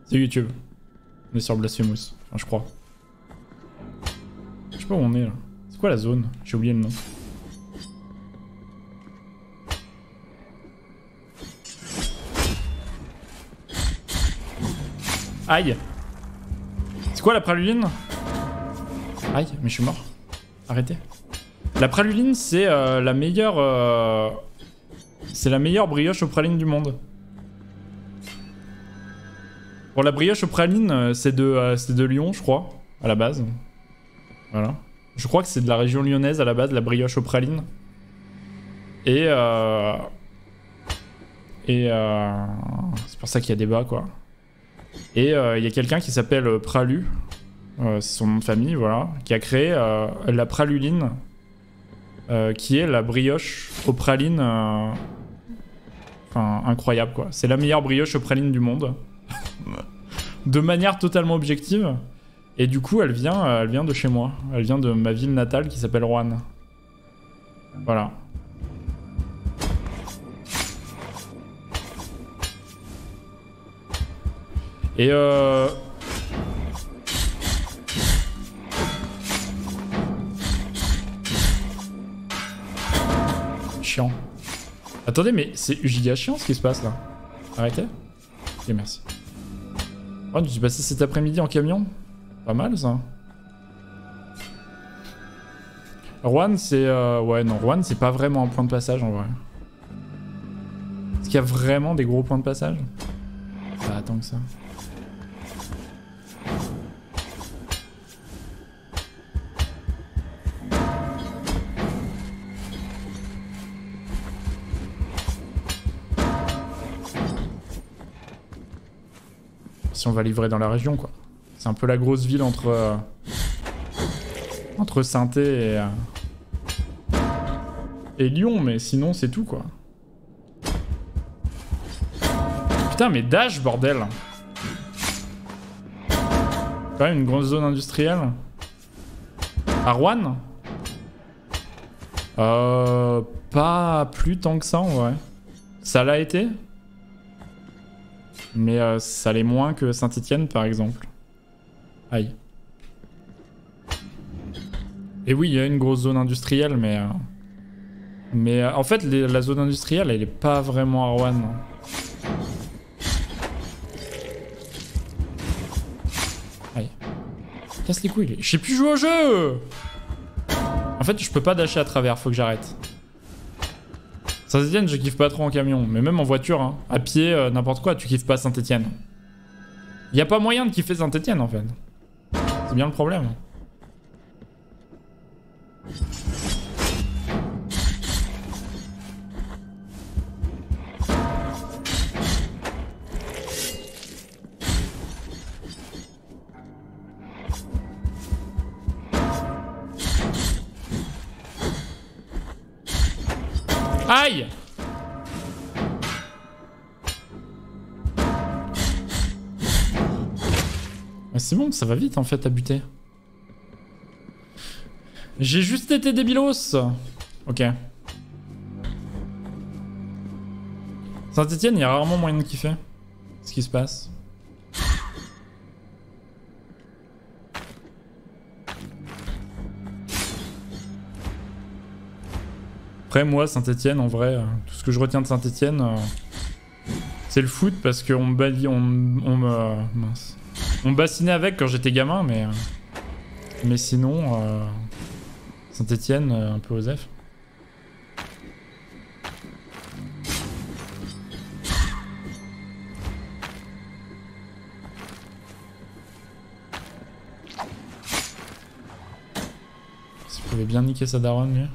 C'est YouTube. On est sur Blasphemous. Enfin, je crois. Je sais pas où on est là. C'est quoi la zone? J'ai oublié le nom. Aïe! C'est quoi la praluline? Aïe, mais je suis mort. Arrêtez. La praluline, c'est la meilleure... c'est la meilleure brioche aux pralines du monde. Bon, la brioche aux pralines, c'est de Lyon, je crois, à la base. Voilà. Je crois que c'est de la région lyonnaise, à la base, la brioche aux pralines. Et c'est pour ça qu'il y a débat, quoi. Et il y a quelqu'un qui s'appelle Pralu, c'est son nom de famille, voilà, qui a créé la praluline, qui est la brioche aux pralines, enfin, incroyable, quoi. C'est la meilleure brioche aux pralines du monde. De manière totalement objective. Et du coup, elle vient de chez moi. Elle vient de ma ville natale qui s'appelle Roanne. Voilà. Et chiant. Attendez, mais c'est giga chiant ce qui se passe là. Arrêtez. Ok, merci. Oh, tu suis passé cet après-midi en camion? Pas mal ça. Roanne, c'est... ouais, non, Roanne, c'est pas vraiment un point de passage en vrai. Est-ce qu'il y a vraiment des gros points de passage? Pas tant que ça. Si on va livrer dans la région, quoi. C'est un peu la grosse ville entre Saint-Thé et Lyon, mais sinon c'est tout, quoi. Putain, mais Dash, bordel. Quand même une grosse zone industrielle. À Roanne? Pas plus tant que ça, en vrai. Ça l'a été? Mais ça l'est moins que Saint-Etienne, par exemple. Aïe. Et oui, il y a une grosse zone industrielle, mais en fait, la zone industrielle, elle est pas vraiment à Roanne. Aïe. Casse les couilles. Je sais plus jouer au jeu. En fait, je peux pas dasher à travers, faut que j'arrête. Saint-Etienne, je kiffe pas trop en camion, mais même en voiture, hein, à pied, n'importe quoi, tu kiffes pas Saint-Etienne. Y a pas moyen de kiffer Saint-Etienne en fait. C'est bien le problème. Aïe! C'est bon, ça va vite en fait à buter. J'ai juste été débilos. Ok. Saint-Etienne, il y a rarement moyen de kiffer ce qui se passe. Après, moi, Saint-Etienne, en vrai, tout ce que je retiens de Saint-Etienne, c'est le foot parce qu'on me bassinait avec quand j'étais gamin, mais sinon, Saint-Etienne, un peu osef. S'il pouvait bien niquer sa daronne, lui.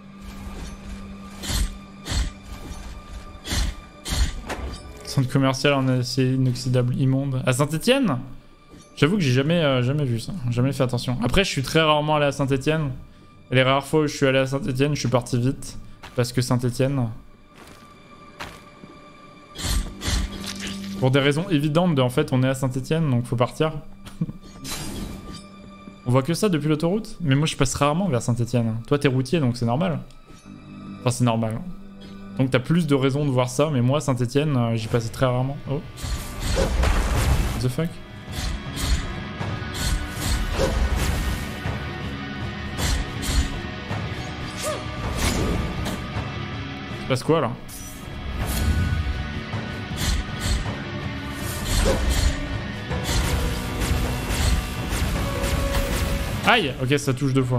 Centre commercial en acier inoxydable immonde. À Saint-Etienne? J'avoue que j'ai jamais vu ça. Jamais fait attention. Après, je suis très rarement allé à Saint-Etienne. Et les rares fois où je suis allé à Saint-Etienne, je suis parti vite. Parce que Saint-Etienne... Pour des raisons évidentes en fait, on est à Saint-Etienne, donc faut partir. On voit que ça depuis l'autoroute? Mais moi, je passe rarement vers Saint-Etienne. Toi, t'es routier, donc c'est normal. Enfin, c'est normal. Donc t'as plus de raisons de voir ça, mais moi, Saint-Etienne, j'y passais très rarement. Oh. the fuck? Il se passe quoi là? Aïe! Ok, ça touche 2 fois.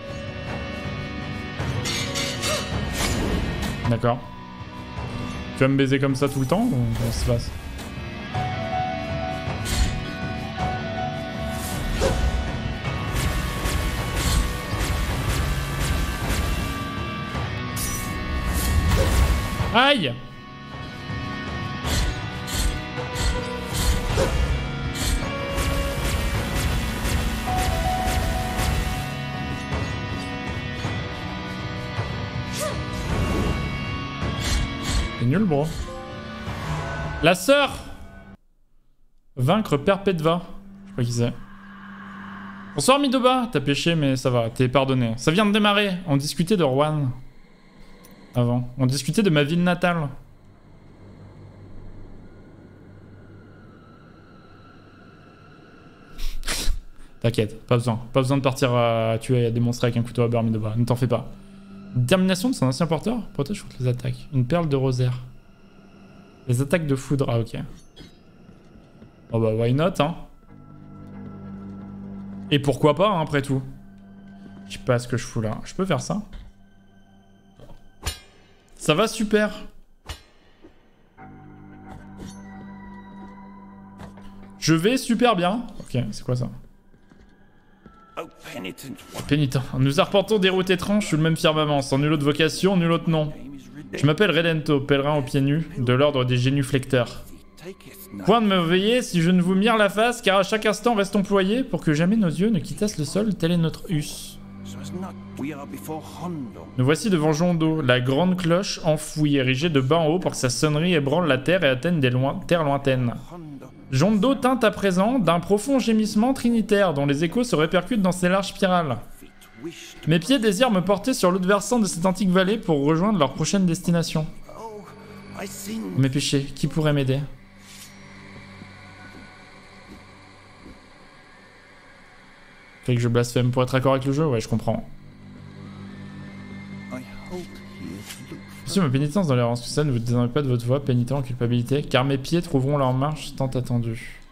D'accord. Tu vas me baiser comme ça tout le temps ou comment ça se passe? Aïe! C'est nul, bro. La sœur! Vaincre Perpetva. Je sais pas qui c'est. Bonsoir Midoba, t'as péché mais ça va, t'es pardonné. Ça vient de démarrer, on discutait de Rouen. Avant, on discutait de ma ville natale. T'inquiète, pas besoin de partir à tuer et à démonstrer avec un couteau à beurre Midoba, ne t'en fais pas. Détermination de son ancien porteur, protège contre les attaques. Une perle de rosaire. Les attaques de foudre, ah ok. Oh bah why not hein. Et pourquoi pas hein, après tout. Je sais pas ce que je fous là, je peux faire ça? Ça va super. Je vais super bien. Ok, c'est quoi ça? Pénitent. Nous arpentons des routes étranges sous le même firmament, sans nulle autre vocation, nul autre nom. Je m'appelle Redento, pèlerin aux pieds nus, de l'ordre des génuflecteurs. Point de me veiller si je ne vous mire la face, car à chaque instant reste employé pour que jamais nos yeux ne quittassent le sol, tel est notre us. Nous voici devant Jondo, la grande cloche enfouie, érigée de bas en haut pour que sa sonnerie ébranle la terre et atteigne des terres lointaines. Jondo tinte à présent d'un profond gémissement trinitaire dont les échos se répercutent dans ses larges spirales. Mes pieds désirent me porter sur l'autre versant de cette antique vallée pour rejoindre leur prochaine destination. Mes péchés, qui pourrait m'aider? Fait que je blasphème pour être d'accord avec le jeu? Ouais, je comprends. Monsieur, ma pénitence dans l'errance, que ça ne vous désormais pas de votre voix, pénitent en culpabilité, car mes pieds trouveront leur marche tant attendue.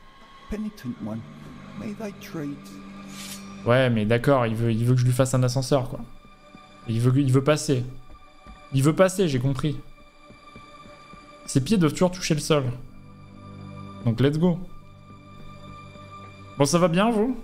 Ouais, mais d'accord, il veut que je lui fasse un ascenseur, quoi. Il veut passer. Il veut passer, j'ai compris. Ses pieds doivent toujours toucher le sol. Donc let's go. Bon, ça va bien, vous?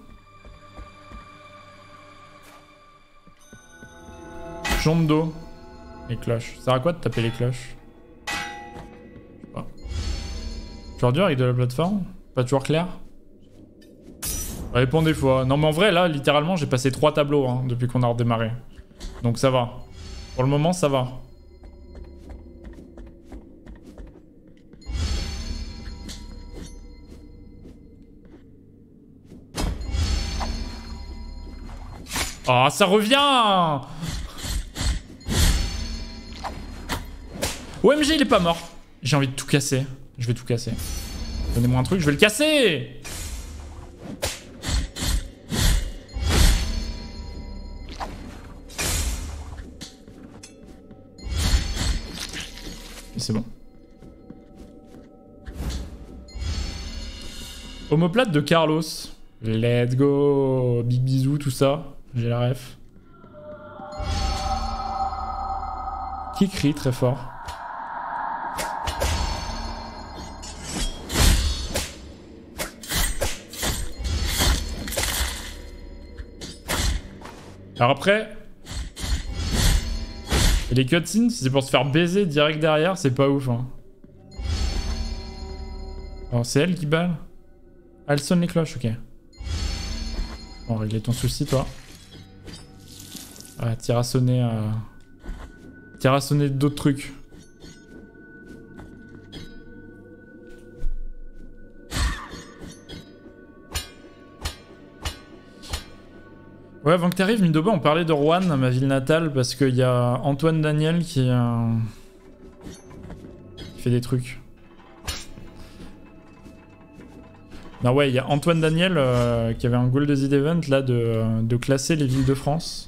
Jondo. Les cloches. Ça sert à quoi de taper les cloches? Je sais pas. Toujours dur avec de la plateforme? Pas toujours clair? Ça dépend des fois. Non mais en vrai là, littéralement j'ai passé 3 tableaux hein, depuis qu'on a redémarré. Donc ça va. Pour le moment ça va. Ah, ça revient! OMG, il est pas mort. J'ai envie de tout casser. Je vais tout casser. Donnez-moi un truc, je vais le casser! Et c'est bon. Omoplate de Carlos. Let's go! Big bisous, tout ça. J'ai la ref. Qui crie très fort? Alors après... Et les cutscenes, si c'est pour se faire baiser direct derrière, c'est pas ouf. Hein. Alors c'est elle qui balle? Ah, elle sonne les cloches, ok. Bon, régler ton souci, toi. Ah, tire à sonner d'autres trucs. Ouais, avant que t'arrives, Midoba, on parlait de Rouen, ma ville natale, parce qu'il y a Antoine Daniel qui fait des trucs. Non, ouais, il y a Antoine Daniel qui avait un goal de The Event là de classer les villes de France.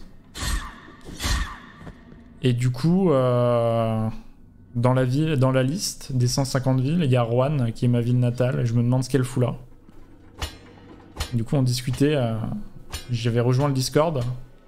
Et du coup, dans la liste des 150 villes, il y a Rouen qui est ma ville natale. Et je me demande ce qu'elle fout là. Du coup, on discutait. J'avais rejoint le Discord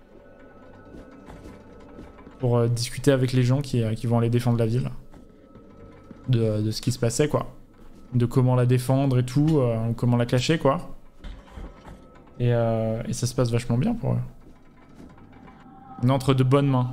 pour discuter avec les gens qui vont aller défendre la ville. De ce qui se passait, quoi. De comment la défendre et tout, comment la cacher, quoi. Et ça se passe vachement bien pour eux. On est entre de bonnes mains.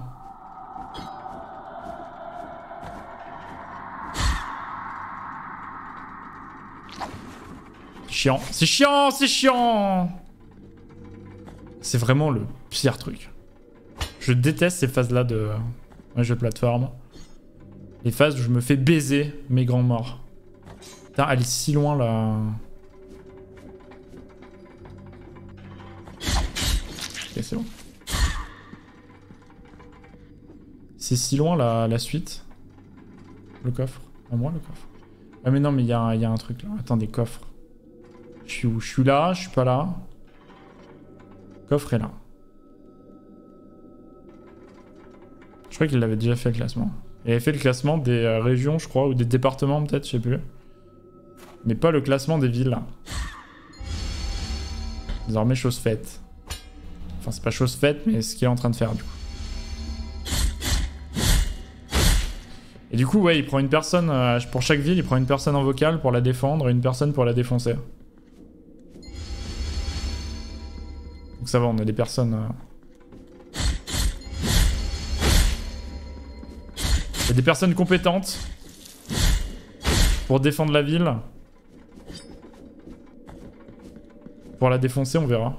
Chiant. C'est chiant, c'est chiant. C'est vraiment le pire truc. Je déteste ces phases-là de jeu de plateforme. Les phases où je me fais baiser mes grands morts. Putain, elle est si loin là. Ok, c'est bon. C'est si loin la suite. Le coffre. À moi le coffre. Ah mais non, mais il y a un truc là. Attendez, coffre. Je suis où? Je suis là, je suis pas là. Coffre est là. Je crois qu'il avait déjà fait le classement. Il avait fait le classement des régions, je crois, ou des départements peut-être, je sais plus. Mais pas le classement des villes. Désormais, chose faite. Enfin, c'est pas chose faite, mais ce qu'il est en train de faire, du coup. Et du coup, ouais, il prend une personne... pour chaque ville, il prend une personne en vocal pour la défendre et une personne pour la défoncer. Donc ça va, on a des personnes... Il y a des personnes compétentes pour défendre la ville. Pour la défoncer, on verra.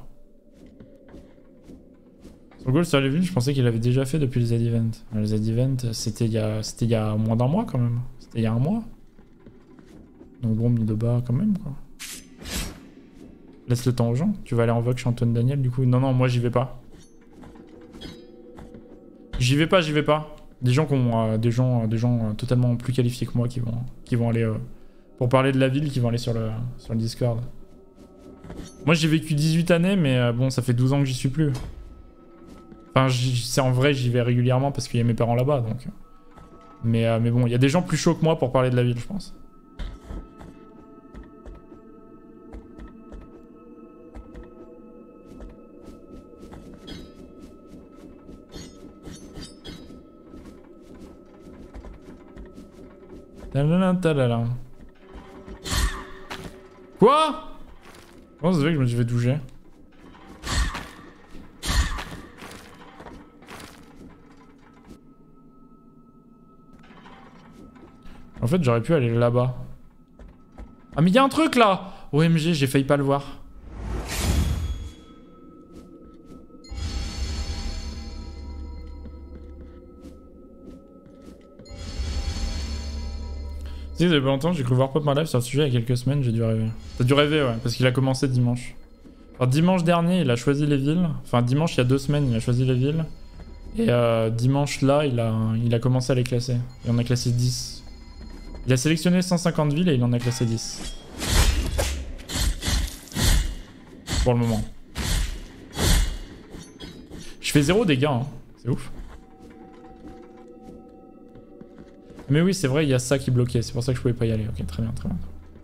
Son goal sur les villes, je pensais qu'il avait déjà fait depuis les Z-Events. Les Z-Events, c'était il y a moins d'un mois quand même. C'était il y a un mois. Donc bon, mis de bas quand même, quoi. Laisse le temps aux gens. Tu vas aller en vogue chez Antoine Daniel, du coup. Non, non, moi j'y vais pas. J'y vais pas, j'y vais pas. Des gens qui ont des gens totalement plus qualifiés que moi qui vont aller pour parler de la ville, qui vont aller sur le Discord. Moi j'ai vécu 18 années, mais bon, ça fait 12 ans que j'y suis plus. Enfin, c'est en vrai, j'y vais régulièrement parce qu'il y a mes parents là-bas, donc. Mais bon, il y a des gens plus chauds que moi pour parler de la ville, je pense. Quoi? Comment ça se fait que je me suis fait toucher? En fait, j'aurais pu aller là-bas. Ah, mais il y a un truc là! OMG, j'ai failli pas le voir. Si, ça fait pas longtemps, j'ai cru voir Pop My Life sur le sujet il y a quelques semaines, j'ai dû rêver. T'as dû rêver, ouais, parce qu'il a commencé dimanche. Alors, dimanche dernier, il a choisi les villes. Enfin, dimanche, il y a 2 semaines, il a choisi les villes. Et dimanche, là, il a commencé à les classer. Et on a classé 10. Il a sélectionné 150 villes et il en a classé 10. Pour le moment. Je fais 0 dégâts, hein. C'est ouf. Mais oui, c'est vrai, il y a ça qui bloquait. C'est pour ça que je pouvais pas y aller. Ok, très bien, très bien.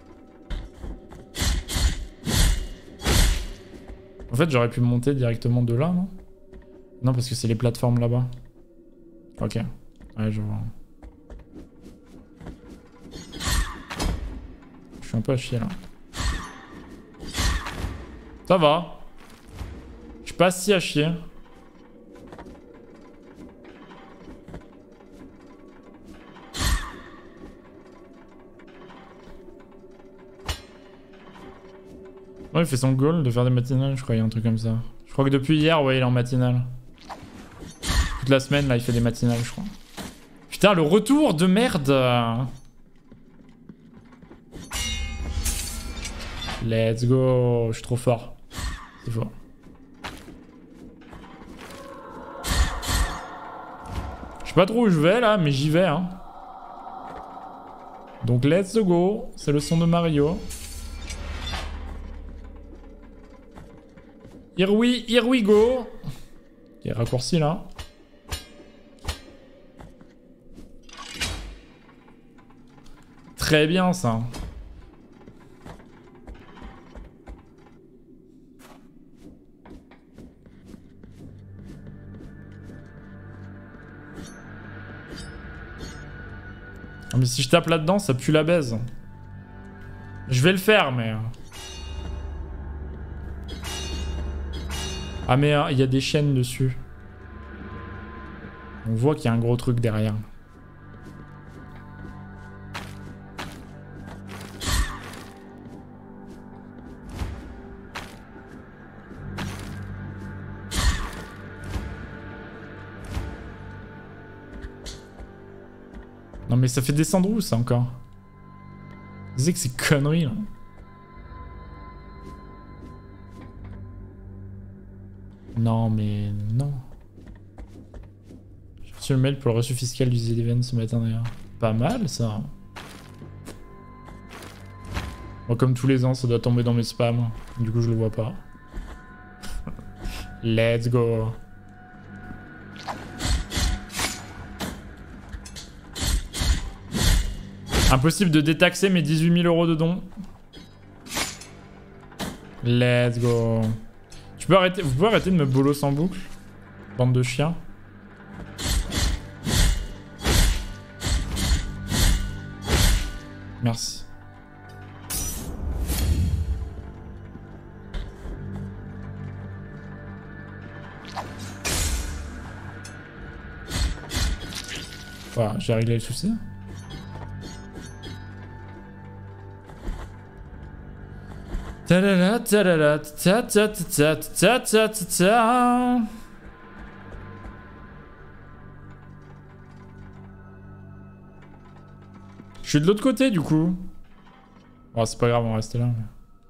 En fait, j'aurais pu monter directement de là, non? Non, parce que c'est les plateformes là-bas. Ok. Ouais, je vois. Je suis un peu à chier, là. Ça va. Je suis pas si à chier. Ouais, il fait son goal de faire des matinales, je crois, il y a un truc comme ça. Je crois que depuis hier, ouais, il est en matinale. Toute la semaine, là, il fait des matinales, je crois. Putain, le retour de merde. Let's go. Je suis trop fort. C'est fort. Je sais pas trop où je vais, là, mais j'y vais, hein. Donc, let's go. C'est le son de Mario. Here we go. Il est raccourci là. Très bien ça. Ah, mais si je tape là-dedans, ça pue la baise. Je vais le faire, mais... Ah mais il y a des chaînes dessus. On voit qu'il y a un gros truc derrière. Non mais ça fait descendre où ça encore? Vous disiez que c'est conneries là. Non mais non. J'ai reçu le mail pour le reçu fiscal du Z-Event ce matin d'ailleurs. Pas mal ça. Bon, comme tous les ans ça doit tomber dans mes spams. Du coup je le vois pas. Let's go. Impossible de détaxer mes 18 000 € de dons. Let's go. Tu peux arrêter, vous pouvez arrêter de me bolos en boucle, bande de chiens. Merci. Voilà, j'ai réglé le souci. Ta-da-da, ta-da-da, ta-ta-ta-ta-ta-ta-ta-ta. Je suis de l'autre côté du coup. Bon, c'est pas grave, on va rester là. Mais...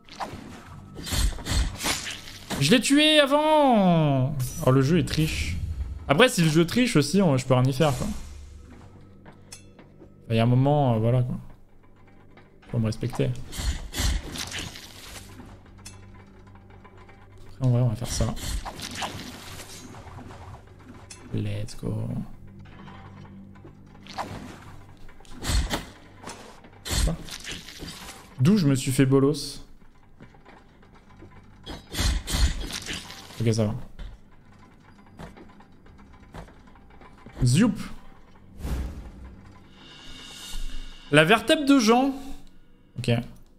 Je l'ai tué avant. Oh, le jeu est triche. Après, si le jeu triche aussi, je peux rien y faire quoi. Il y a un moment, voilà quoi. Faut me respecter. En vrai, on va faire ça. Let's go. D'où je me suis fait bolos. Ok, ça va. Zoup. La vertèbre de Jean. Ok.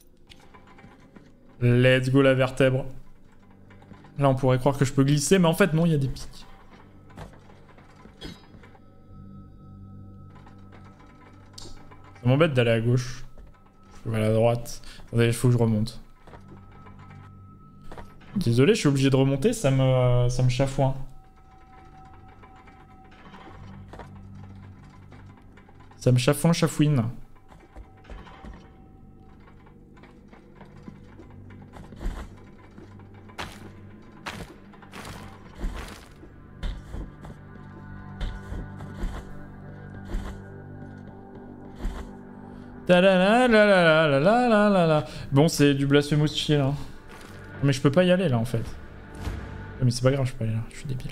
Let's go la vertèbre. Là, on pourrait croire que je peux glisser, mais en fait, non, il y a des pics. Ça m'embête d'aller à gauche. Je vais aller à droite. Attendez, il faut que je remonte. Désolé, je suis obligé de remonter, ça me chafouine. Ça me chafouine. Bon, c'est du Blasphemous chill. Hein. Mais je peux pas y aller là en fait. Mais c'est pas grave, je peux aller là. Je suis débile.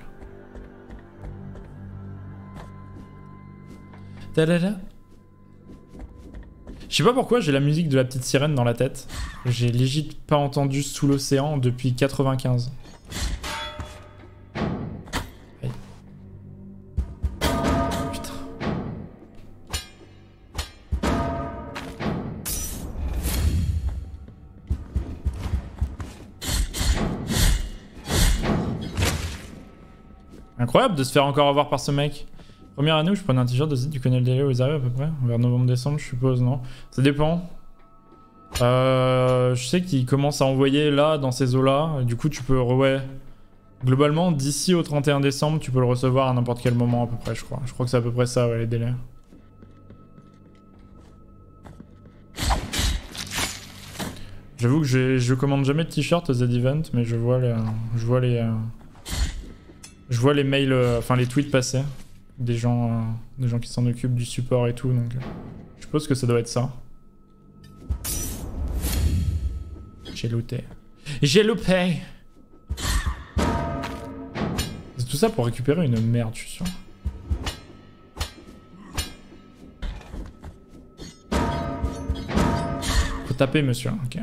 Je sais pas pourquoi j'ai la musique de la petite sirène dans la tête. J'ai légit pas entendu Sous l'océan depuis 95. Incroyable de se faire encore avoir par ce mec. Première année où je prenais un t-shirt de site, tu connais le délai où ils arrivent à peu près? Vers novembre-décembre, je suppose, non? Ça dépend. Je sais qu'il commence à envoyer là, dans ces eaux-là. Du coup, tu peux... Ouais. Globalement, d'ici au 31 décembre, tu peux le recevoir à n'importe quel moment à peu près, je crois. Je crois que c'est à peu près ça, ouais, les délais. J'avoue que je commande jamais de t-shirt aux Z-Event, mais je vois les mails, enfin les tweets passer. Des gens qui s'en occupent du support et tout, donc je suppose que ça doit être ça. J'ai looté. J'ai loupé. Tout ça pour récupérer une merde, je suis sûr. Faut taper, monsieur. Ok.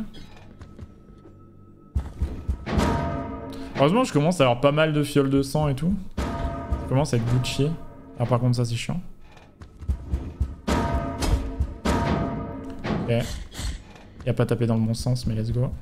Heureusement, je commence à avoir pas mal de fioles de sang et tout. Ça commence à être Gucci. Ah, par contre, ça, c'est chiant. Ok. Il a pas tapé dans le bon sens, mais let's go.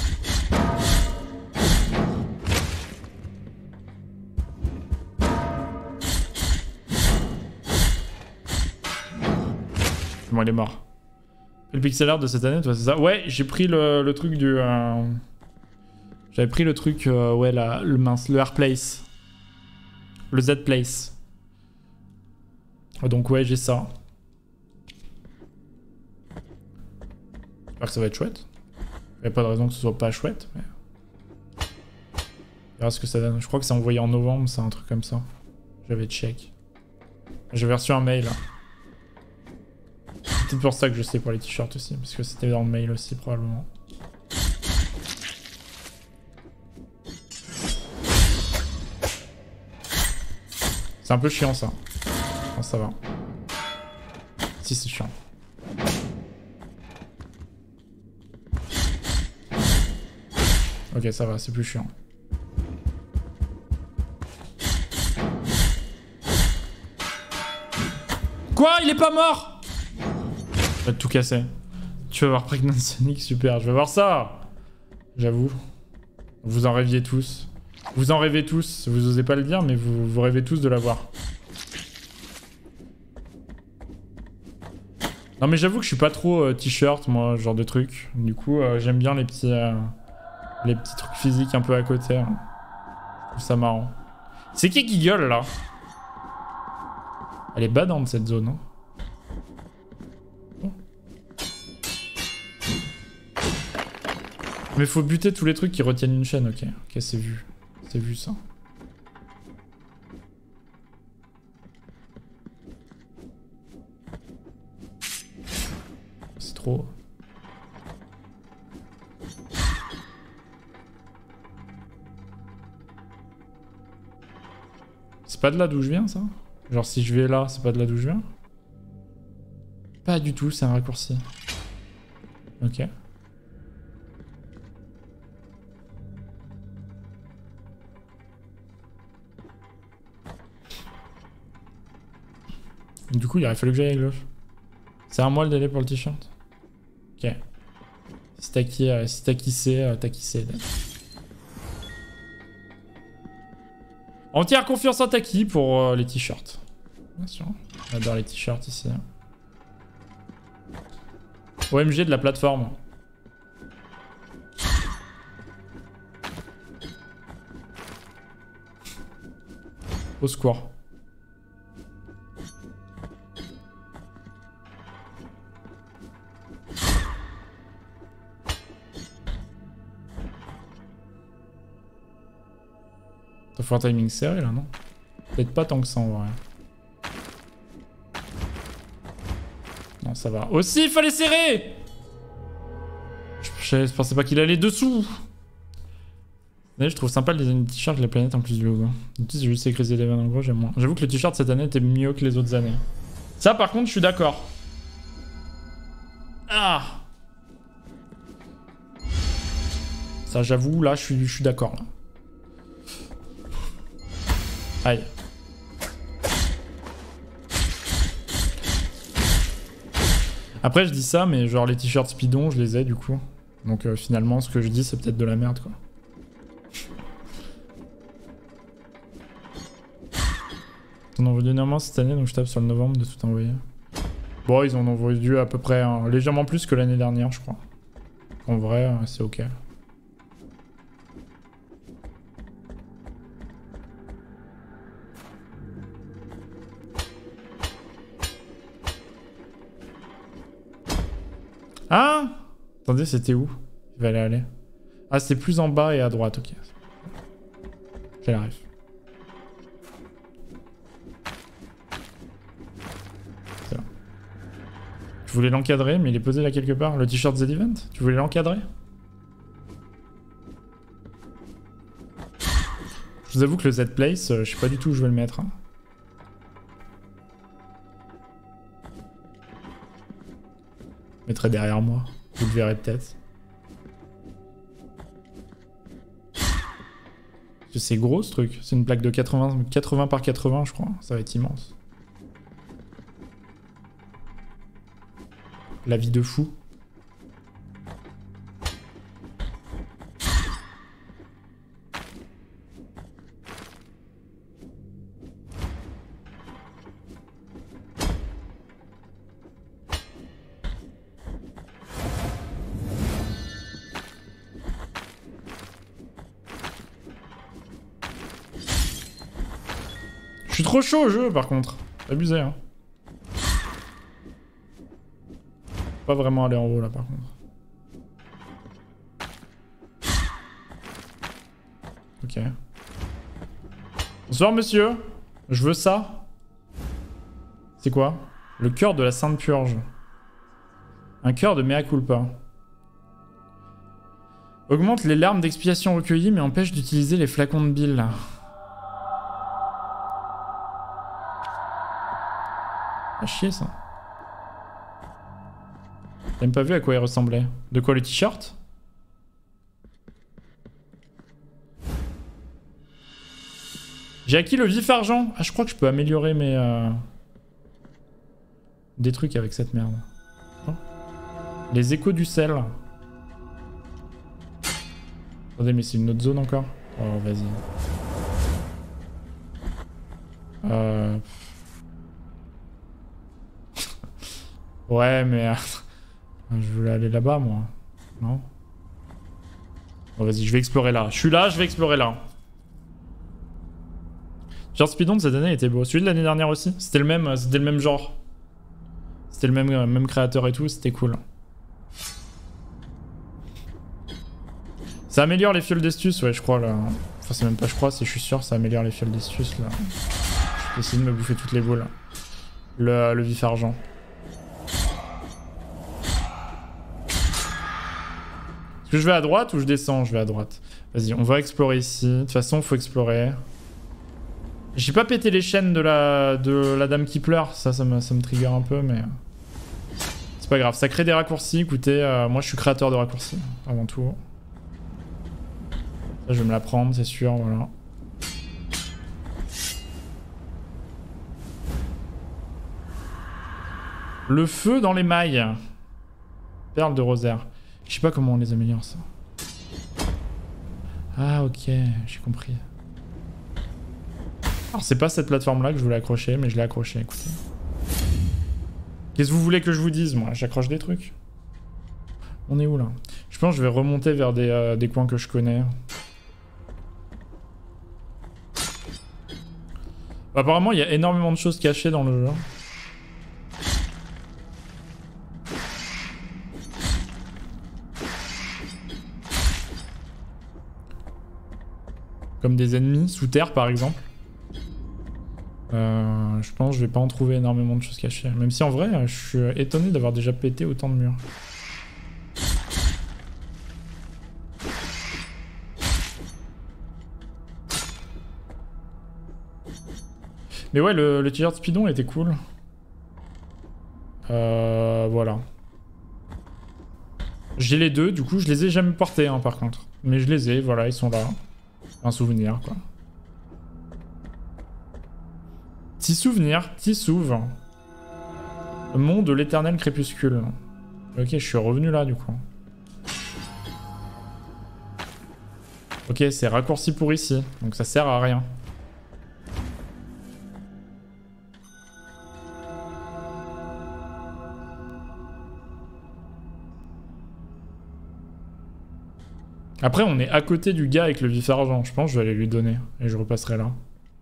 Bon, il est mort. Le pixel art de cette année, toi, c'est ça? Ouais, j'ai pris le truc du... J'avais pris le truc, ouais, le mince, le R-Place. Le Z-Place. Donc ouais, j'ai ça. J'espère que ça va être chouette. Il n'y a pas de raison que ce soit pas chouette, mais... On verra ce que ça donne. Je crois que c'est envoyé en novembre, c'est un truc comme ça. J'avais check. J'avais reçu un mail. C'est peut-être pour ça que je sais pour les t-shirts aussi, parce que c'était dans le mail aussi, probablement. C'est un peu chiant, ça. Non, ça va. Si, c'est chiant. Ok, ça va, c'est plus chiant. Quoi? Il est pas mort? Je vais tout casser. Tu vas voir Pregnant Sonic, super. Je vais voir ça. J'avoue. Vous en rêviez tous. Vous en rêvez tous. Vous osez pas le dire, mais vous rêvez tous de l'avoir. Non mais j'avoue que je suis pas trop t-shirt, moi, ce genre de truc. Du coup, j'aime bien les petits trucs physiques un peu à côté. Hein. Je trouve ça marrant. C'est qui gueule, là? Elle est badante, cette zone. Hein. Mais faut buter tous les trucs qui retiennent une chaîne, ok. Ok, c'est vu. C'est vu, ça. C'est trop... C'est pas de là d'où je viens, ça? Genre, si je vais là, c'est pas de là d'où je viens? Pas du tout, c'est un raccourci. Ok. Du coup, il aurait fallu que j'aille à gauche. C'est un mois le délai pour le t-shirt. Ok. Si t'as qui c'est, t'as qui c'est. Entière confiance en Taki pour les t-shirts. Bien sûr. J'adore les t-shirts ici. OMG de la plateforme. Au secours. Ça faut un timing serré là, non? Peut-être pas tant que ça en vrai. Non, ça va. Aussi, il fallait serrer! Je pensais pas qu'il allait dessous! D'ailleurs, je trouve sympa le design du t-shirt, les planètes en plus du logo. En plus, j'ai juste écrit Eleven en gros, j'aime moins. J'avoue que le t-shirt cette année était mieux que les autres années. Ça, par contre, je suis d'accord. Ah! Ça, j'avoue, là, je suis d'accord. Aïe. Après, je dis ça, mais genre les t-shirts Speedon, je les ai du coup. Donc finalement, ce que je dis, c'est peut-être de la merde, quoi. On en envoie énormément cette année, donc je tape sur le novembre de tout envoyer. Bon, ils en ont envoyé à peu près légèrement plus que l'année dernière, je crois. En vrai, c'est ok. Ah! Attendez, c'était où? Il va aller. Ah, c'est plus en bas et à droite, ok. J'ai la ref. C'est là. Je voulais l'encadrer, mais il est posé là quelque part. Le t-shirt Z-Event? Tu voulais l'encadrer? Je vous avoue que le Z-Place, je sais pas du tout où je vais le mettre. Hein. Je le mettrai derrière moi. Vous le verrez peut-être. C'est gros ce truc. C'est une plaque de 80 par 80 je crois. Ça va être immense. La vie de fou. Je suis trop chaud au jeu par contre. Abusé hein. Pas vraiment aller en haut là par contre. Ok. Bonsoir monsieur. Je veux ça. C'est quoi? Le cœur de la Sainte Purge. Un cœur de mea culpa. Augmente les larmes d'expiation recueillies mais empêche d'utiliser les flacons de bile. À chier ça. T'as même pas vu à quoi il ressemblait. De quoi le t-shirt? J'ai acquis le vif argent. Ah je crois que je peux améliorer mes... des trucs avec cette merde. Oh. Les échos du sel. Attendez mais c'est une autre zone encore. Oh vas-y. Ouais mais... je voulais aller là-bas moi. Non? Bon vas-y je vais explorer là. Je suis là, je vais explorer là. Genre Speedon de cette année était beau. Celui de l'année dernière aussi. C'était le même genre. C'était le même créateur et tout, c'était cool. Ça améliore les fioles d'estus, ouais je crois là. Enfin c'est même pas je crois, c'est je suis sûr ça améliore les fioles d'estus là. Je vais essayer de me bouffer toutes les boules. Le vif argent. Est-ce que je vais à droite ou je descends? Je vais à droite. Vas-y, on va explorer ici. De toute façon, faut explorer. J'ai pas pété les chaînes de la dame qui pleure. Ça me trigger un peu, mais... C'est pas grave. Ça crée des raccourcis. Écoutez, moi, je suis créateur de raccourcis, avant tout. Ça, je vais me la prendre, c'est sûr, voilà. Le feu dans les mailles. Perle de rosaire. Je sais pas comment on les améliore ça. Ah ok, j'ai compris. Alors c'est pas cette plateforme là que je voulais accrocher, mais je l'ai accroché, écoutez. Qu'est-ce que vous voulez que je vous dise moi? J'accroche des trucs. On est où là? Je pense que je vais remonter vers des coins que je connais. Apparemment il y a énormément de choses cachées dans le jeu. Comme des ennemis sous terre par exemple. Je pense que je vais pas en trouver énormément de choses cachées. Même si en vrai, je suis étonné d'avoir déjà pété autant de murs. Mais ouais, le t-shirt Speedon était cool. Voilà. J'ai les deux, du coup je les ai jamais portés hein, par contre. Mais je les ai, voilà, ils sont là. Un souvenir quoi. Petit souvenir, petit souve. Monde de l'éternel crépuscule. Ok, je suis revenu là du coup. Ok, c'est raccourci pour ici, donc ça sert à rien. Après, on est à côté du gars avec le vif argent. Je pense que je vais aller lui donner. Et je repasserai là.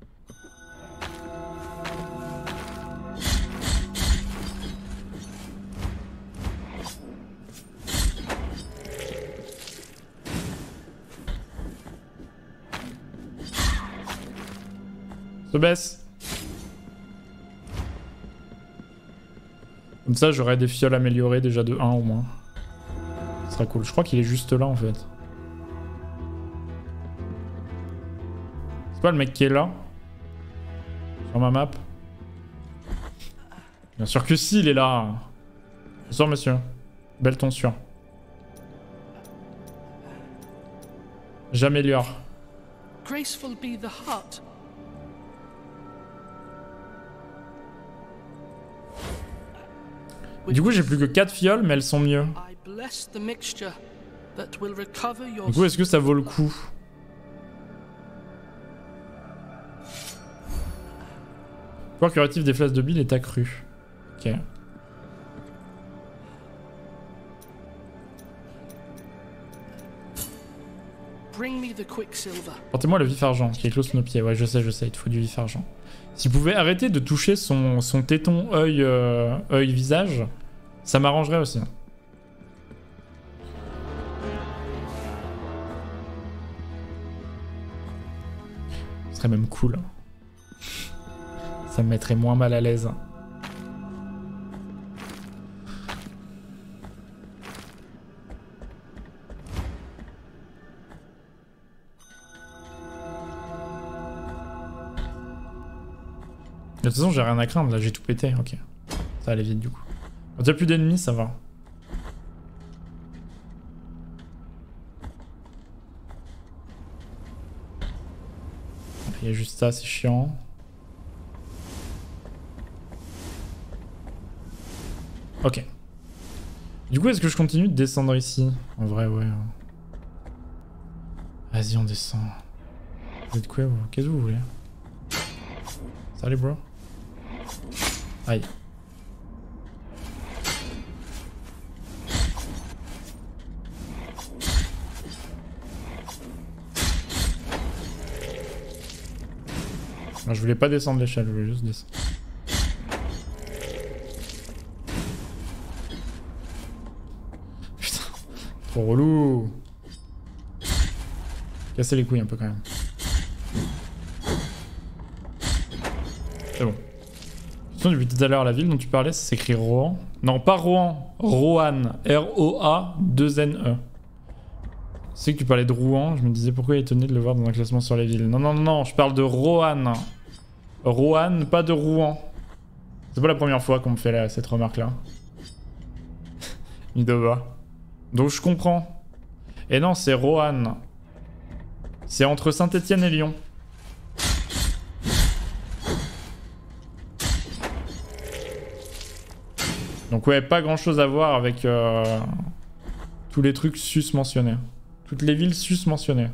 Se baisse. Comme ça, j'aurai des fioles améliorées déjà de 1 au moins. Ce sera cool. Je crois qu'il est juste là en fait. Toi le mec qui est là. Sur ma map. Bien sûr que si, il est là. Bonsoir monsieur. Belle tonsure. J'améliore. Graceful be the hut. Du coup j'ai plus que 4 fioles mais elles sont mieux. I bless the mixture that will recover your Du coup est-ce que ça vaut le coup? Pouvoir curatif des flasques de bile est accru. Ok. Bring me the quicksilver. Portez-moi le vif argent qui éclose sous nos pieds. Ouais, je sais, il te faut du vif argent. Si vous pouvez arrêter de toucher son téton œil visage, ça m'arrangerait aussi. Ce serait même cool. Ça me mettrait moins mal à l'aise. De toute façon, j'ai rien à craindre, là, j'ai tout pété, ok. Ça allait vite, du coup. Quand il n'y a plus d'ennemis, ça va. Il y a juste ça, c'est chiant. Ok. Du coup, est-ce que je continue de descendre ici? En vrai, ouais. Vas-y, on descend. Vous êtes quoi, vous? Qu'est-ce que vous voulez? Salut, bro. Aïe. Non, je voulais pas descendre l'échelle, je voulais juste descendre. Putain, trop relou. Casser les couilles un peu quand même. C'est bon. Depuis tout à l'heure, la ville dont tu parlais, ça s'écrit Rohan. Non, pas Rohan. Rohan. R-O-A-2-N-E. C'est que tu parlais de Rouen, je me disais pourquoi il est étonné de le voir dans un classement sur les villes. Non, non, non, non, je parle de Rohan. Rohan, pas de Rouen. C'est pas la première fois qu'on me fait cette remarque-là. Midova. Donc je comprends. Et non, c'est Rohan. C'est entre Saint-Étienne et Lyon. Donc ouais, pas grand chose à voir avec tous les trucs sus mentionnés. Toutes les villes sus mentionnées.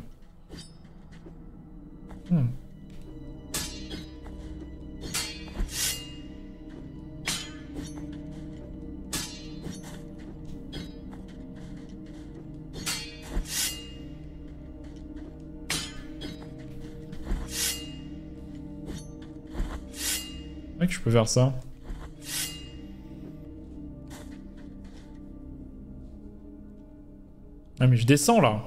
Ouais, que je peux faire ça. Ah mais je descends là.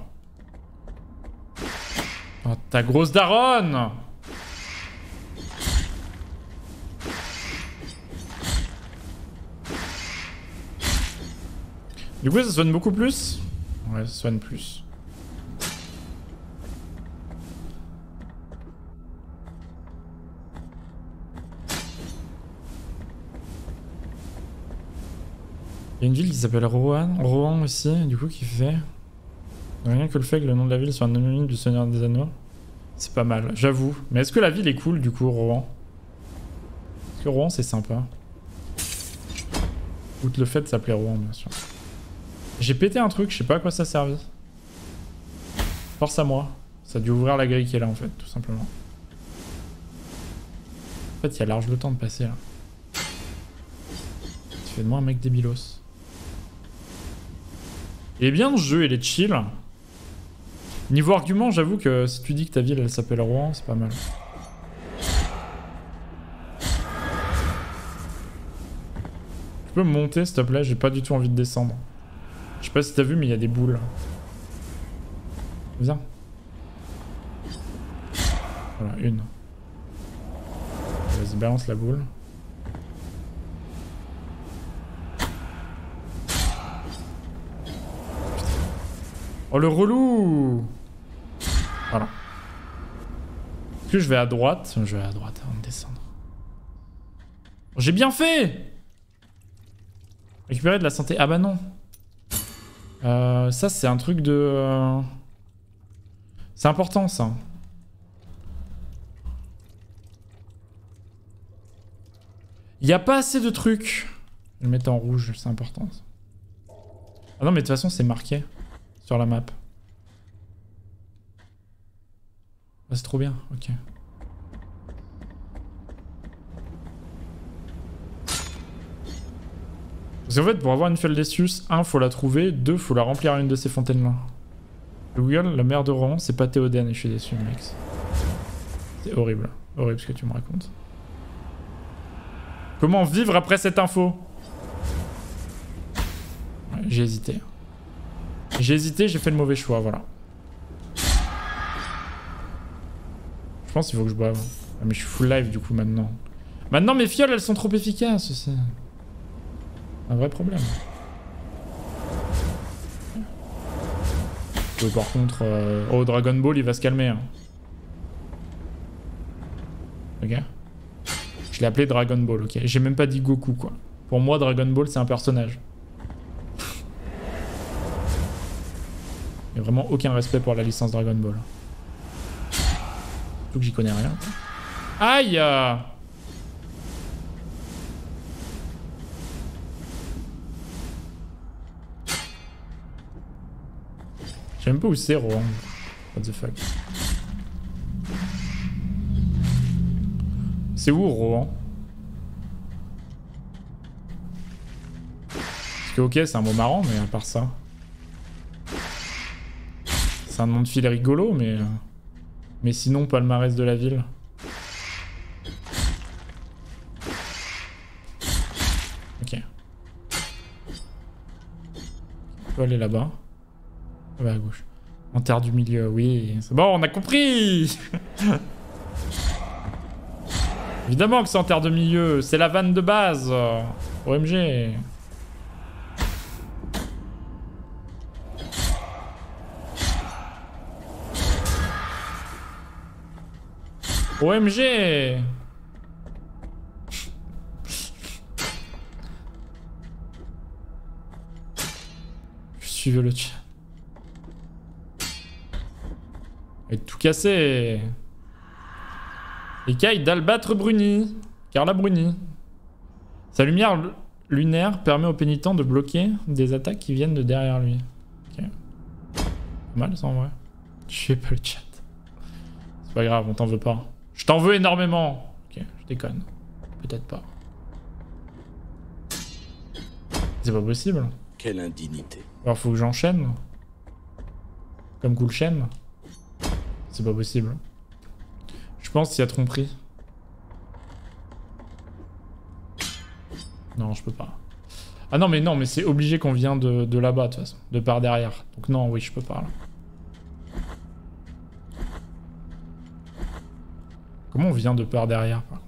Oh, ta grosse daronne. Du coup ça soigne beaucoup plus. Ouais, ça soigne plus. Il y a une ville qui s'appelle Rohan. Rohan aussi, du coup qui fait... Rien que le fait que le nom de la ville soit un homonyme du Seigneur des Anneaux, c'est pas mal, j'avoue. Mais est-ce que la ville est cool du coup, Rohan? Parce que Rohan c'est sympa. Outre le fait de s'appeler Rohan, bien sûr. J'ai pété un truc, je sais pas à quoi ça servait. Force à moi. Ça a dû ouvrir la grille qui est là en fait, tout simplement. En fait, il y a large le temps de passer là. Tu fais de moi un mec débilos. Il est bien ce jeu, il est chill. Niveau argument, j'avoue que si tu dis que ta ville elle s'appelle Rouen, c'est pas mal. Tu peux me monter s'il te plaît, j'ai pas du tout envie de descendre. Je sais pas si t'as vu mais il y a des boules. Viens. Voilà, une. Vas-y, balance la boule. Oh le relou! Voilà. que je vais à droite? Je vais à droite avant de descendre. J'ai bien fait! Récupérer de la santé. Ah bah non. Ça c'est un truc de... C'est important ça. Il n'y a pas assez de trucs. Je vais le mettre en rouge, c'est important. Ah non mais de toute façon c'est marqué sur la map. Ah, c'est trop bien, ok. Parce qu'en fait pour avoir une Feldesius, 1 faut la trouver, 2 faut la remplir à une de ces fontaines là. Google, la mère de Rohan, c'est pas Théoden et je suis déçu mec. C'est horrible, horrible ce que tu me racontes. Comment vivre après cette info? Ouais, j'ai hésité. J'ai hésité, j'ai fait le mauvais choix, voilà. Je pense qu'il faut que je boive. Ah, mais je suis full live du coup maintenant. Maintenant mes fioles elles sont trop efficaces, c'est un vrai problème. Oui, par contre, oh Dragon Ball il va se calmer. Hein. Ok. Je l'ai appelé Dragon Ball, ok. J'ai même pas dit Goku quoi. Pour moi Dragon Ball c'est un personnage. Il n'y a vraiment aucun respect pour la licence Dragon Ball. Surtout que j'y connais rien. Aïe! Je sais même pas où c'est Rohan. What the fuck. C'est où Rohan? Parce que ok c'est un mot marrant mais à part ça. C'est un nom de file rigolo mais sinon palmarès de la ville. Ok. On peut aller là-bas. Ah bah à gauche. En terre du milieu, oui. C'est bon, on a compris. Évidemment que c'est en terre de milieu. C'est la vanne de base. OMG. OMG. Je suivais le chat. Et tout cassé. Écaille d'Albâtre Bruni. Carla Bruni. Sa lumière lunaire permet au pénitent de bloquer des attaques qui viennent de derrière lui. Ok. Pas mal ça en vrai. Je sais pas le chat. C'est pas grave, on t'en veut pas. Je t'en veux énormément. Ok, je déconne. Peut-être pas. C'est pas possible. Quelle indignité. Alors faut que j'enchaîne. Comme Cool Chaîne. C'est pas possible. Je pense qu'il y a tromperie. Non, je peux pas. Ah non, mais c'est obligé qu'on vient de là-bas, de toute façon. De par derrière. Donc non, oui, je peux pas, là. Comment on vient de par derrière, par contre?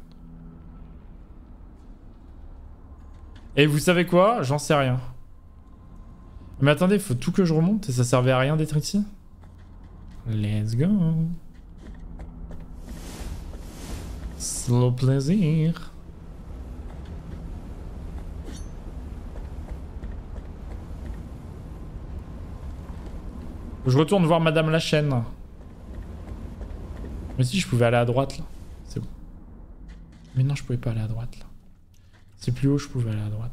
Et vous savez quoi? J'en sais rien. Mais attendez, faut tout que je remonte et ça servait à rien d'être ici? Let's go. Slow plaisir. Je retourne voir Madame la Chaîne. Mais si je pouvais aller à droite là. C'est bon. Mais non, je pouvais pas aller à droite là. C'est plus haut, je pouvais aller à droite.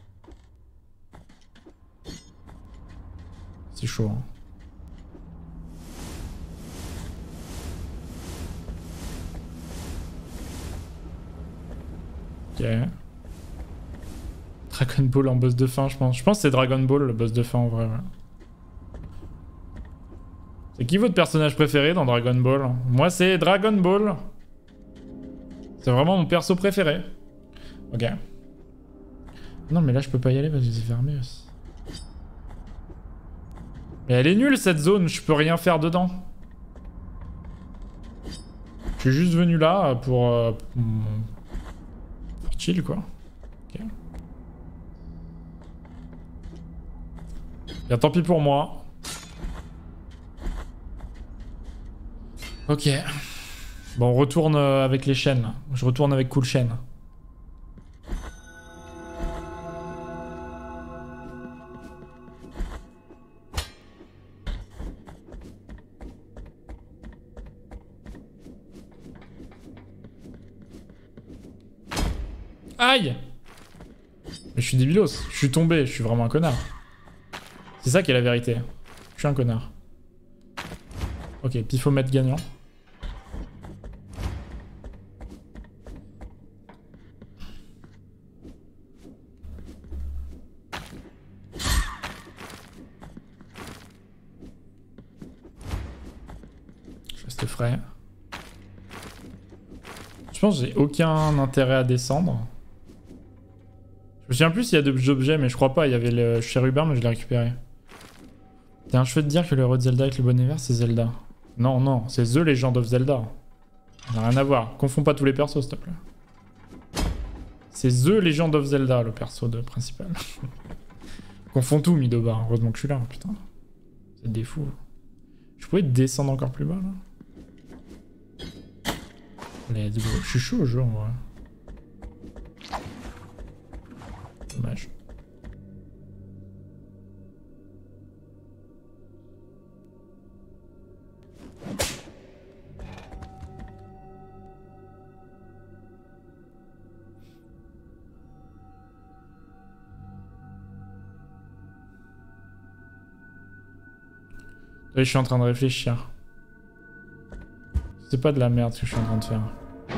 C'est chaud hein. Ok. Dragon Ball en boss de fin, je pense. Je pense que c'est Dragon Ball le boss de fin en vrai. Ouais. C'est qui votre personnage préféré dans Dragon Ball? Moi c'est Dragon Ball. C'est vraiment mon perso préféré. Ok. Non mais là je peux pas y aller parce que c'est fermé aussi. Mais elle est nulle cette zone, je peux rien faire dedans. Je suis juste venu là pour chill quoi. Ok. Bien tant pis pour moi. Ok. Bon, on retourne avec les chaînes. Là. Je retourne avec Cool Chain. Aïe! Mais je suis débilos. Je suis tombé. Je suis vraiment un connard. C'est ça qui est la vérité. Je suis un connard. Ok, pifomètre gagnant. Je reste frais. Je pense que j'ai aucun intérêt à descendre. Je me souviens plus s'il y a d'autres objets, mais je crois pas. Il y avait le chérubin, mais je l'ai récupéré. Tiens, je veux te dire que le héros de Zelda avec le bonnet vert, c'est Zelda. Non, non, c'est The Legend of Zelda. Ça n'a rien à voir. Confonds pas tous les persos, s'il te plaît. C'est The Legend of Zelda, le perso principal. Confonds tout, Midoba. Heureusement que je suis là, putain. C'est des fous. Je pouvais descendre encore plus bas, là. Let's go. Je suis chaud au jeu, en vrai. Dommage. Oui, je suis en train de réfléchir. C'est pas de la merde ce que je suis en train de faire.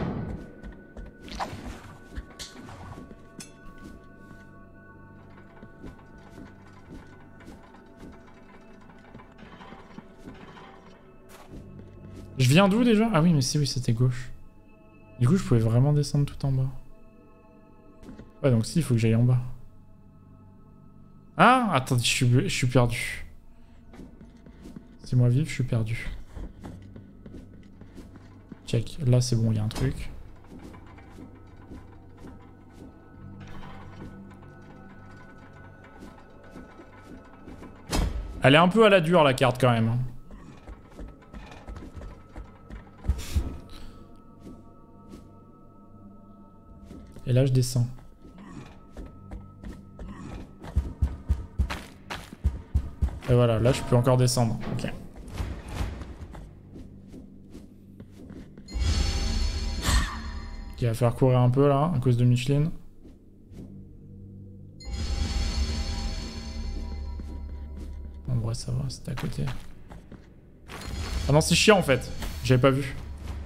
Je viens d'où déjà? Ah oui, mais si, oui, c'était gauche. Du coup, je pouvais vraiment descendre tout en bas. Ouais, donc si, il faut que j'aille en bas. Ah, attendez, je suis perdu. C'est moi vivre, je suis perdu. Check, là c'est bon, il y a un truc. Elle est un peu à la dure la carte quand même. Et là je descends. Et voilà, là je peux encore descendre. Ok. Il va falloir courir un peu là, à cause de Micheline. En vrai ça va, c'était à côté. Ah non, c'est chiant en fait. J'avais pas vu.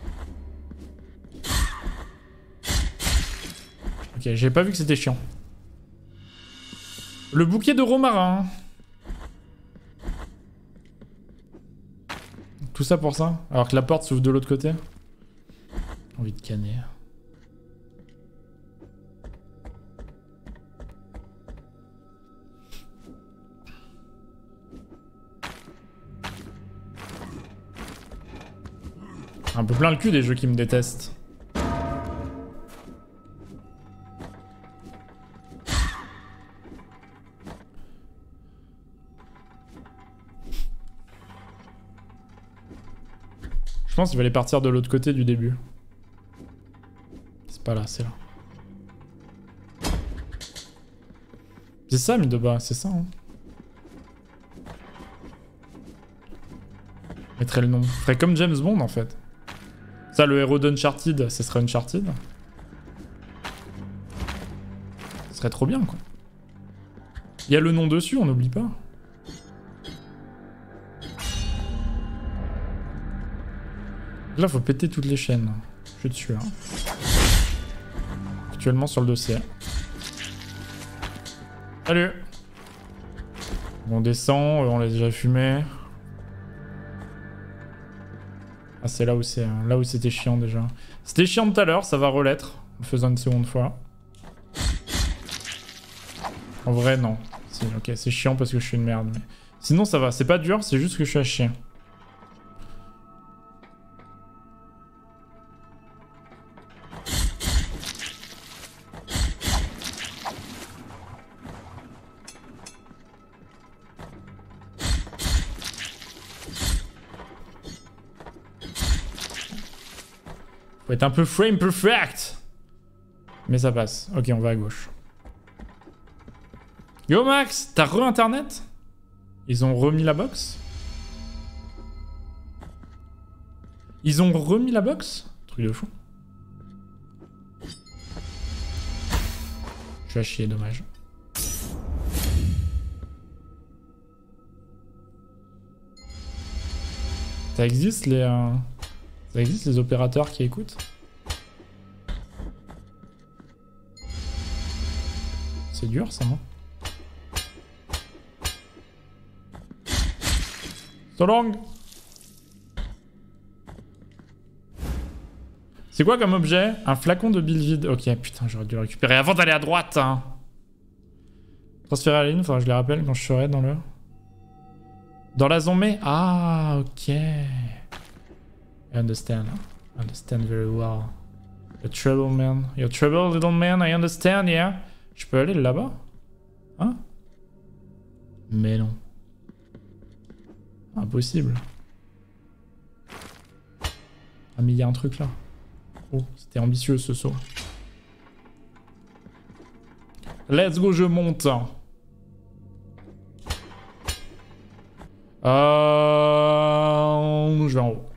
Ok, j'avais pas vu que c'était chiant. Le bouquet de romarin. Tout ça pour ça? Alors que la porte s'ouvre de l'autre côté? Envie de canner. Un peu plein le cul des jeux qui me détestent. Je pense qu'il fallait partir de l'autre côté du début. C'est pas là, c'est là. C'est ça, Midoba, c'est ça. Hein. Je mettrais le nom. Je ferais comme James Bond en fait. Ça, le héros d'Uncharted, ce serait Uncharted. Ce serait trop bien, quoi. Il y a le nom dessus, on n'oublie pas. Là, faut péter toutes les chaînes. Je suis dessus, hein. Actuellement sur le dossier. Salut. On descend, on l'a déjà fumé. Ah, c'est là où c'est, là où c'était chiant déjà. C'était chiant tout à l'heure, ça va rel'être en le faisant une seconde fois. En vrai, non. Ok, c'est chiant parce que je suis une merde. Mais... Sinon, ça va. C'est pas dur, c'est juste que je suis à chier. Faut être un peu frame perfect. Mais ça passe. Ok, on va à gauche. Yo Max, t'as re-internet? Ils ont remis la box? Ils ont remis la box? Truc de fou. Je suis à chier, dommage. Ça existe les opérateurs qui écoutent? C'est dur ça, non? So long. C'est quoi comme objet? Un flacon de bile vide. Ok, putain, j'aurais dû le récupérer avant d'aller à droite. Hein. Transférer à la ligne, faudra que je les rappelle quand je serai dans le... Dans la zombie. Ah, ok. I understand. I understand very well. The trouble man. Your trouble little man, I understand, yeah. Je peux aller là-bas? Hein? Mais non. Impossible. Ah mais il y a un truc là. Oh, c'était ambitieux ce saut. Let's go, je monte. Je vais en haut.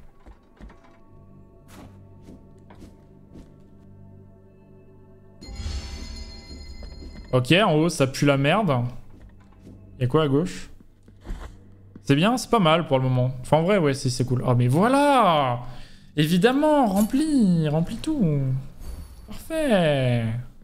Ok, en haut ça pue la merde. Y'a quoi à gauche? C'est bien, c'est pas mal pour le moment. Enfin en vrai ouais c'est cool. Oh mais voilà! Évidemment, remplis tout. Parfait.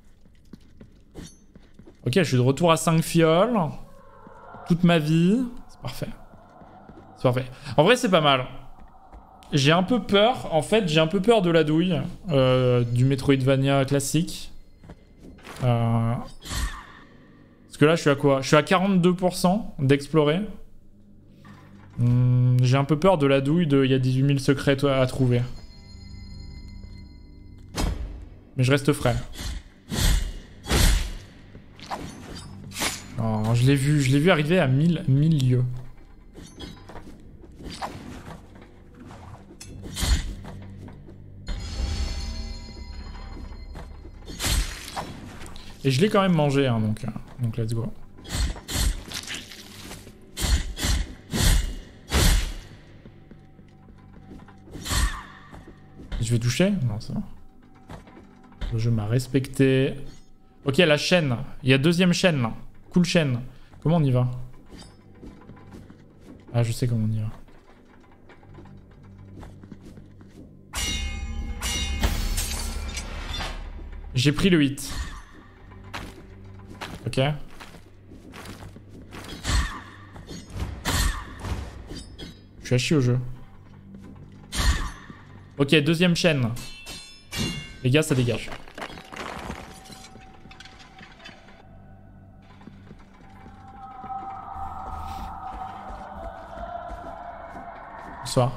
Ok, je suis de retour à 5 fioles. Toute ma vie. C'est parfait. C'est parfait. En vrai c'est pas mal. J'ai un peu peur, en fait j'ai un peu peur de la douille. Du Metroidvania classique. Parce que là je suis à quoi? Je suis à 42% d'explorer. J'ai un peu peur de la douille de il y a 18 000 secrets à trouver. Mais je reste frais. Oh, je l'ai vu arriver à 1000 lieues. Et je l'ai quand même mangé, hein, donc let's go. Je vais toucher? Non, ça va. Le jeu m'a respecté. Ok, la chaîne. Il y a deuxième chaîne, là. Cool chaîne. Comment on y va? Ah, je sais comment on y va. J'ai pris le 8. Ok. Je suis à chier au jeu. Ok, deuxième chaîne. Les gars, ça dégage. Bonsoir.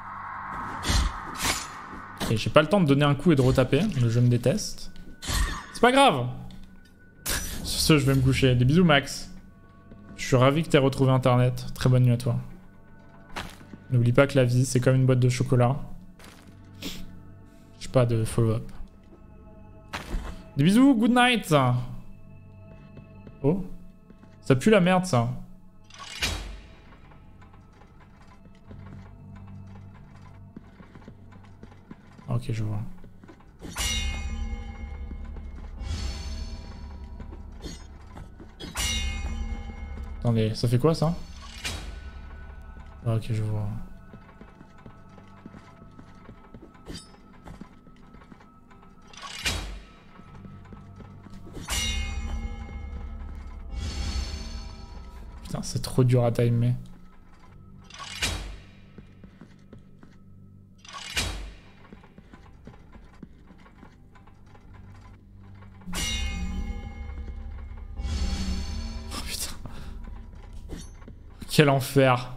Ok, j'ai pas le temps de donner un coup et de retaper. Le jeu me déteste. C'est pas grave. Sur ce, je vais me coucher. Des bisous, Max. Je suis ravi que t'aies retrouvé Internet. Très bonne nuit à toi. N'oublie pas que la vie, c'est comme une boîte de chocolat. J'ai pas de follow-up. Des bisous, good night. Oh. Ça pue la merde, ça. Ok, je vois. Attendez, ça fait quoi, ça? Ok, je vois. Putain, c'est trop dur à timer. Oh putain. Quel enfer.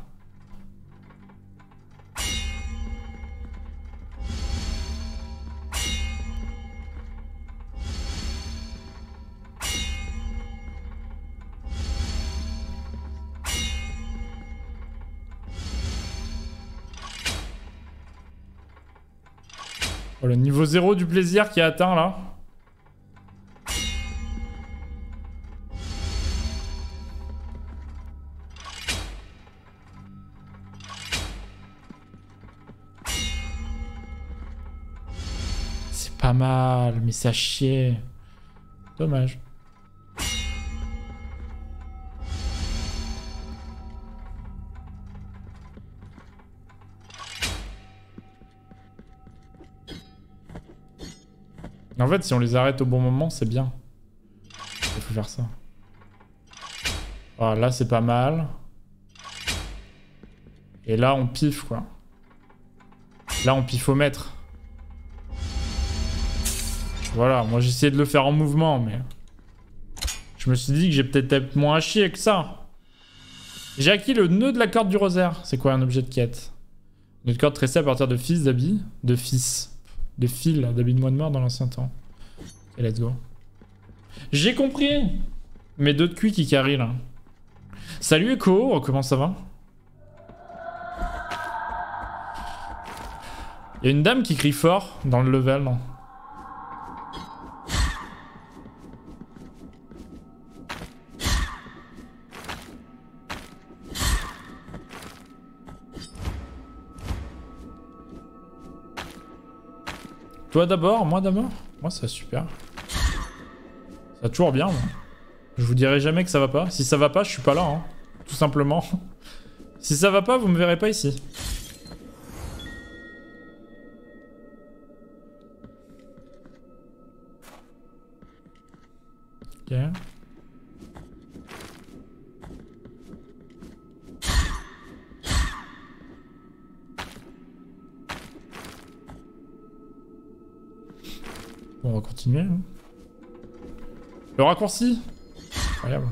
Oh, le niveau 0 du plaisir qui est atteint là. C'est pas mal, mais ça chier. Dommage. En fait, si on les arrête au bon moment, c'est bien. Il faut faire ça. Voilà, là, c'est pas mal. Et là, on piffe, quoi. Là, on pifomètre. Voilà, moi, j'ai essayé de le faire en mouvement, mais... Je me suis dit que j'ai peut-être moins à chier que ça. J'ai acquis le nœud de la corde du rosaire. C'est quoi un objet de quête? Notre corde tressée à partir de fils d'habits. De fils. De fils d'habits de mois de mort dans l'ancien temps. Et let's go. J'ai compris. Mes deux de cuit qui carry là. Salut Echo, comment ça va? Il y a une dame qui crie fort dans le level. Toi d'abord, moi d'abord. Moi ça super. Ça va toujours bien moi. Je vous dirai jamais que ça va pas. Si ça va pas, je suis pas là hein. Tout simplement. Si ça va pas, vous me verrez pas ici. Ok. Bon, on va continuer. Hein. Le raccourci. Incroyable.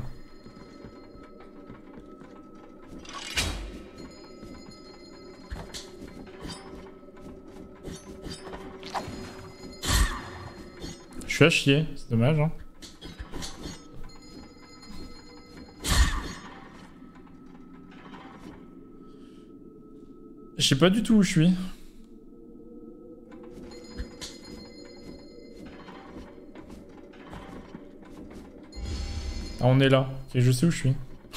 Je suis à chier, c'est dommage. Hein. Je sais pas du tout où je suis. Ah, on est là. Ok, je sais où je suis.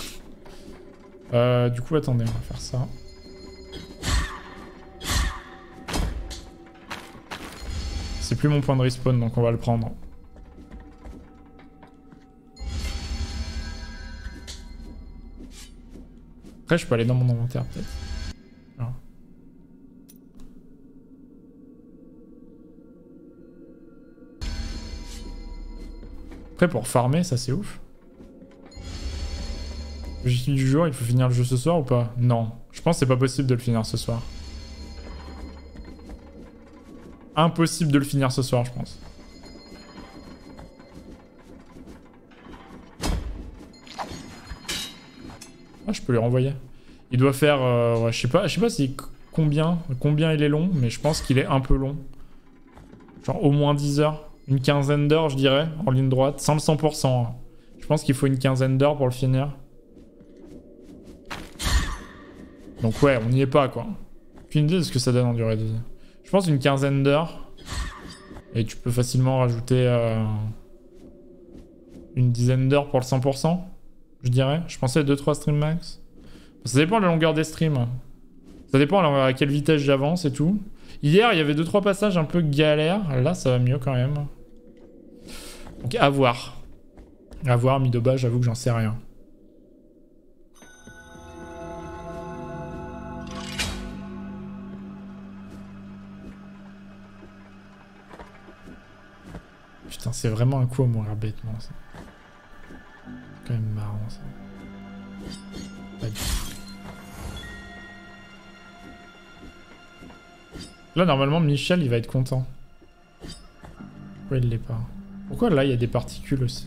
Du coup, attendez, on va faire ça. C'est plus mon point de respawn, donc on va le prendre. Après, je peux aller dans mon inventaire, peut-être. Non. Après, pour farmer, ça c'est ouf. Objectif du jour, il faut finir le jeu ce soir ou pas? Non. Je pense que c'est pas possible de le finir ce soir. Impossible de le finir ce soir, je pense. Ah, je peux lui renvoyer. Il doit faire... ouais, je sais pas si combien il est long, mais je pense qu'il est un peu long. Genre au moins 10 heures. Une quinzaine d'heures, je dirais, en ligne droite. Sans le 100%. Hein. Je pense qu'il faut une quinzaine d'heures pour le finir. Donc ouais, on n'y est pas, quoi. Aucune idée de ce que ça donne en durée de vie. Je pense une quinzaine d'heures. Et tu peux facilement rajouter une dizaine d'heures pour le 100%, je dirais. Je pensais 2-3 streams max. Ça dépend de la longueur des streams. Ça dépend à quelle vitesse j'avance et tout. Hier, il y avait 2-3 passages un peu galères. Là, ça va mieux quand même. Donc à voir. À voir, mis de bas, j'avoue que j'en sais rien. Putain, c'est vraiment un coup à mourir bêtement, ça. C'est quand même marrant, ça. Pas du tout. Là, normalement, Michel, il va être content. Pourquoi il l'est pas? Pourquoi là, il y a des particules aussi?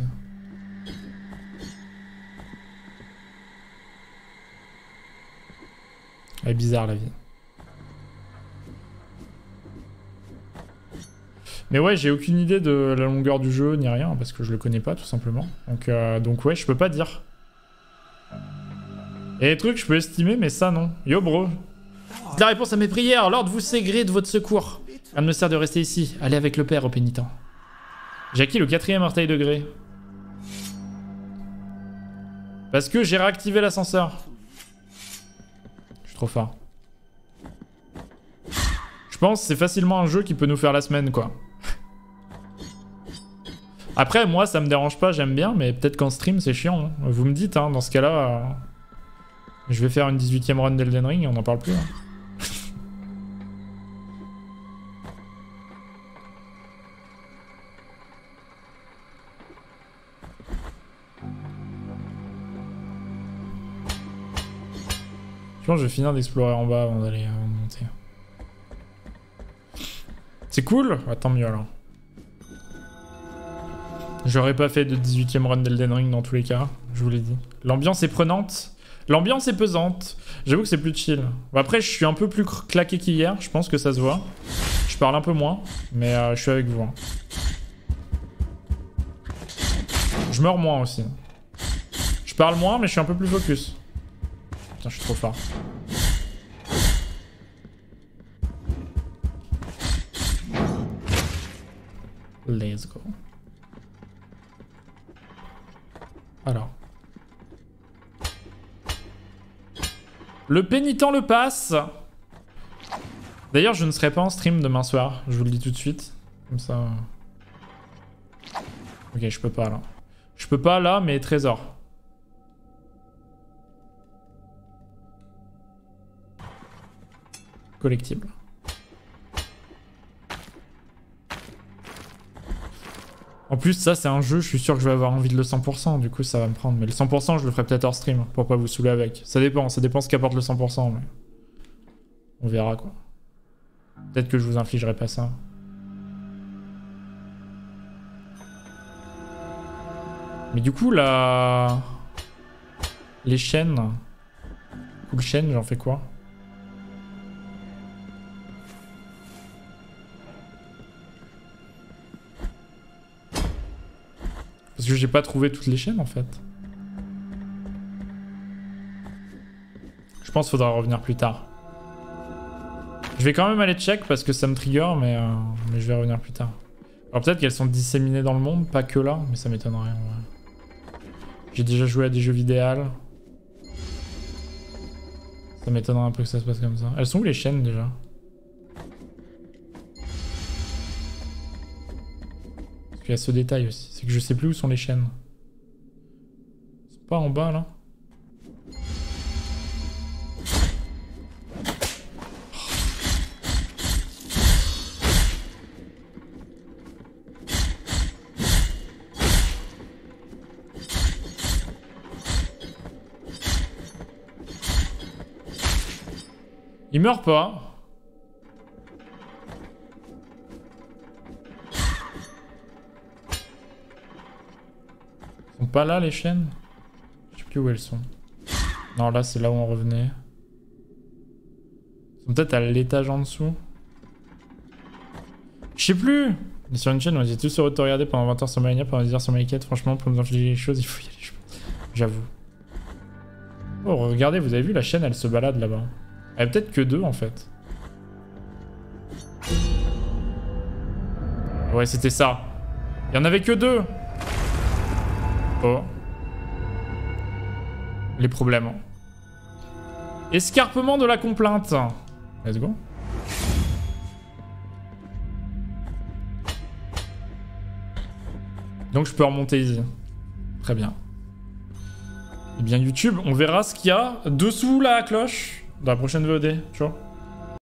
Elle est bizarre, la vie. Mais ouais, j'ai aucune idée de la longueur du jeu, ni rien, parce que je le connais pas, tout simplement. Donc ouais, je peux pas dire. Il y a des trucs que je peux estimer, mais ça, non. Yo, bro. La réponse à mes prières, Lord vous sait gré de votre secours. Rien ne me sert de rester ici. Allez avec le père au pénitent. J'ai acquis le 4e orteil degré. Parce que j'ai réactivé l'ascenseur. Je suis trop fort. Je pense que c'est facilement un jeu qui peut nous faire la semaine, quoi. Après, moi, ça me dérange pas, j'aime bien, mais peut-être qu'en stream, c'est chiant. Hein. Vous me dites, hein, dans ce cas-là, je vais faire une 18e run d'Elden Ring et on n'en parle plus. Hein. Je pense que je vais finir d'explorer en bas avant d'aller monter. C'est cool? Ouais, tant mieux alors. J'aurais pas fait de 18e run d'Elden Ring dans tous les cas, je vous l'ai dit. L'ambiance est prenante, l'ambiance est pesante. J'avoue que c'est plus chill. Bon, après, je suis un peu plus claqué qu'hier, je pense que ça se voit. Je parle un peu moins, mais je suis avec vous. Hein. Je meurs moins aussi. Je parle moins, mais je suis un peu plus focus. Putain, je suis trop fort. Let's go. Alors. Le pénitent le passe. D'ailleurs, je ne serai pas en stream demain soir. Je vous le dis tout de suite. Comme ça... Ok, je peux pas là. Je peux pas là, mais trésor. Collectible. En plus, ça, c'est un jeu, je suis sûr que je vais avoir envie de le 100%, du coup, ça va me prendre. Mais le 100%, je le ferai peut-être hors stream, pour pas vous saouler avec. Ça dépend ce qu'apporte le 100%, mais... On verra, quoi. Peut-être que je vous infligerai pas ça. Mais du coup, là... Les chaînes... Cool chaîne, j'en fais quoi? Parce que j'ai pas trouvé toutes les chaînes en fait. Je pense qu'il faudra revenir plus tard. Je vais quand même aller check parce que ça me trigger, mais je vais revenir plus tard. Alors peut-être qu'elles sont disséminées dans le monde, pas que là, mais ça m'étonnerait. Ouais. J'ai déjà joué à des jeux vidéo. Ça m'étonnerait un peu que ça se passe comme ça. Elles sont où les chaînes déjà? Il y a ce détail aussi, c'est que je sais plus où sont les chaînes. C'est pas en bas là. Il meurt pas. Ils sont pas là les chaînes? Je sais plus où elles sont. Non, là c'est là où on revenait. Ils sont peut-être à l'étage en dessous. Je sais plus. On est sur une chaîne, on était tous heureux de te regarder pendant 20 heures sur Mania, pendant 10 heures sur Mycat. Franchement, pour nous infliger les choses, il faut y aller, je pense. J'avoue. Oh, regardez, vous avez vu, la chaîne, elle se balade là-bas. Elle est peut-être que 2 en fait. Ouais, c'était ça. Il y en avait que 2. Oh. Les problèmes. Escarpement de la complainte. Let's go. Donc je peux remonter easy. Très bien. Et bien YouTube, on verra ce qu'il y a dessous la cloche dans la prochaine VOD. Tu vois.